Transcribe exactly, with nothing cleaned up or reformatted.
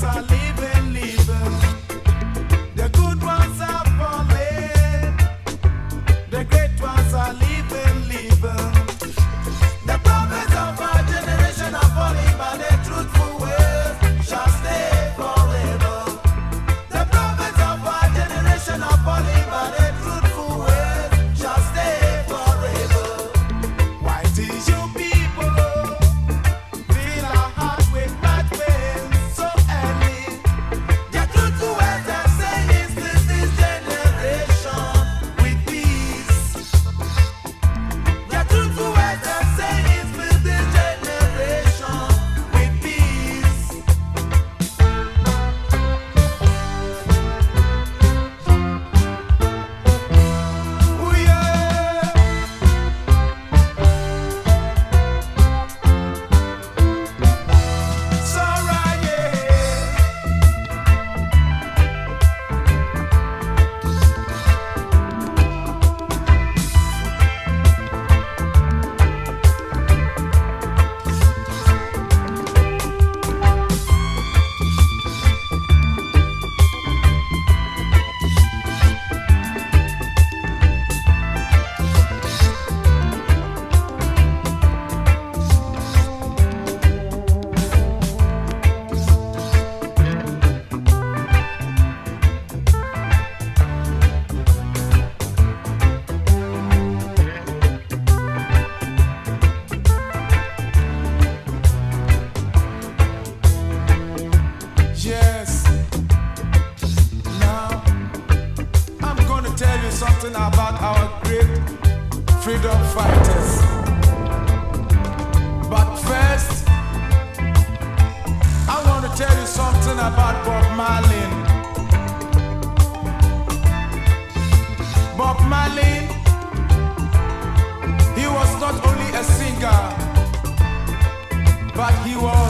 are living, living. The good ones are falling. The great ones are living, living. The prophets of our generation are falling, but the truthful ways shall stay forever. The prophets of our generation are falling, but the truthful ways shall stay forever. Why tease you people? Fill our heart with blood pain so early. The truthful ways are saying to this generation with peace. The truthful words are saying to this generation with peace. Ooh, yeah. So right, yeah. Yes. Now, I'm going to tell you something about our great freedom fighters. But first, I want to tell you something about Bob Marley. Bob Marley, he was not only a singer, but he was